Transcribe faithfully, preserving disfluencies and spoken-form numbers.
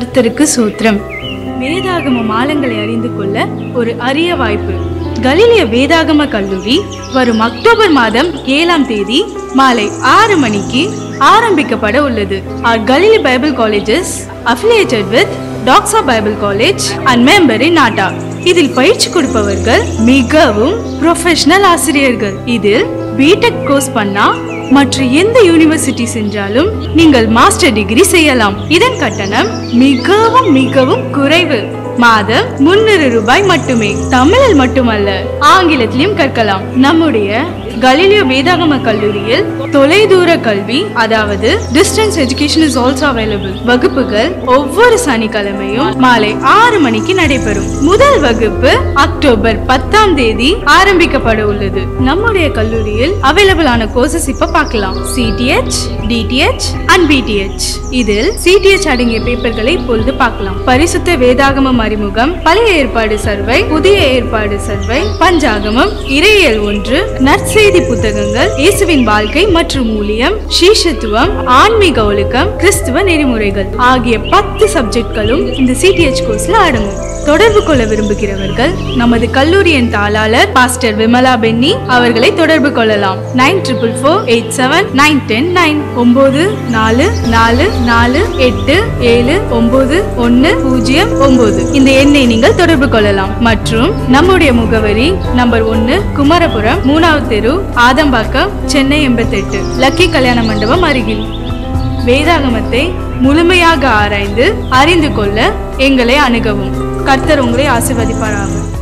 கர்த்தருக்கு சூத்திரம். வேதாகம மாலங்களை அறிந்து கொள்ள ஒரு அரிய வாய்ப்பு. கலிலிய வேதாகம கல்லூரி வரும் அக்டோபர் மாதம் ஏழாம் தேதி மாலை ஆறு மணிக்கு ஆரம்பிக்கப்பட உள்ளது. Our Galilee Bible colleges affiliated with Doxa Bible College and member in N A T A. இதில் பயிற்சி கொடுப்பவர்கள் மிகவும் ப்ரொஃபஷனல் ஆசிரியர்கள். இதில் பிடெக் கோர்ஸ் பண்ணா மற்ற எந்த யூனிவர்சிட்டி சென்றாலும் நீங்கள் மாஸ்டர் டிகிரி செய்யலாம். இதன் கட்டணம் மிகவும் மிகவும் குறைவு. மாதம் முன்னூறு ரூபாய் மட்டுமே. தமிழில் மட்டுமல்ல, ஆங்கிலத்திலும் கற்கலாம். நம்முடைய கலிலியோ வேதாகம கல்லூரியில் தொலைதூர கல்வி, அதாவது distance education is also available. வகுப்புகள் ஒவ்வொரு சனிக்கிழமையும் மாலை ஆறு மணிக்கு நடைபெறும். முதல் வகுப்பு அக்டோபர் பத்தாம் தேதி ஆரம்பிக்கப்பட உள்ளது. நம்முடைய கல்லூரியில் அவைலபிள் ஆன கோர்சஸ் இப்ப பார்க்கலாம். CDH, DDH and BDH. இதில் சிடிஎச் அடங்கிய பேப்பர்களை இப்பொழுது பார்க்கலாம். பரிசுத்த வேதாகமம் அறிமுகம், பழைய ஏற்பாடு சர்வை, புதிய ஏற்பாடு சர்வை, பஞ்சாகமம், இறையியல் ஒன்று, நற்செய்தி புத்தகங்கள், இயேசுவின் வாழ்க்கை மற்றும் ஊழியம், சீஷத்துவம், ஆன்மீக ஒழுக்கம், கிறிஸ்துவ நெறிமுறைகள் ஆகிய பத்து சப்ஜெக்ட்களும் இந்த சிடிஎச் கோர்ஸ்ல அடங்கும். தொடர்பு கொள்ள விரும்புகிறவர்கள் நமது கல்லூரியின் தாளாளர் பாஸ்டர் விமலா பென்னி அவர்களை தொடர்பு கொள்ளலாம். Nine triple four eight seven nine ten nine ஒன்பது நாலு நாலு நாலு எட்டு ஏழு ஒன்பது ஒன்னு பூஜ்ஜியம் ஒன்பது இந்த எண்ணை நீங்கள் தொடர்பு கொள்ளலாம். மற்றும் நம்முடைய முகவரி நம்பர் ஒன்னு, குமரபுரம், மூணாவது தெரு, ஆதம்பாக்கம், சென்னை எண்பத்தி எட்டு, லக்கி கல்யாண மண்டபம் அருகில். வேதாகமத்தை முழுமையாக ஆராய்ந்து அறிந்து கொள்ள எங்களை அணுகவும். கர்த்தர் உங்களை ஆசீர்வதிப்பாராக.